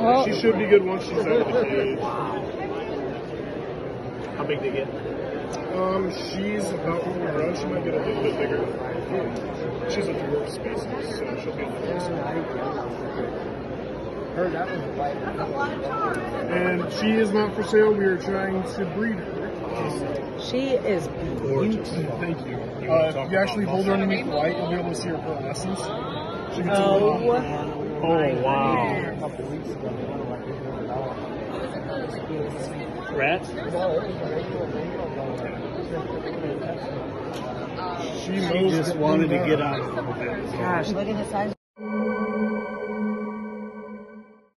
Oh. She should be good once she's out of the cage. How big they get? She's about when we're around. She might get a little bit bigger. She's a dwarf species, so she'll be a little bit. And she is not for sale. We are trying to breed her. She is Gorgeous. Thank you. If you actually hold her underneath the light, you'll be able to see her pearlescence. She gets Oh, wow. Rats? She She just wanted to get out. Gosh, look at the size.